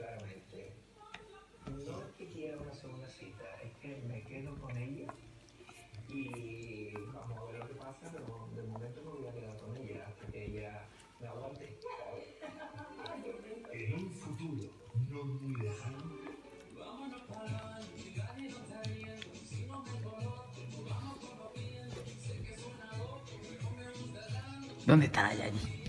claramente. No es que quiera una segunda cita, es que me quedo con ella y vamos a ver lo que pasa, pero de momento me voy a quedar con ella hasta que ella me aguante. En un futuro no muy lejano, ¿Dónde está la Yayi?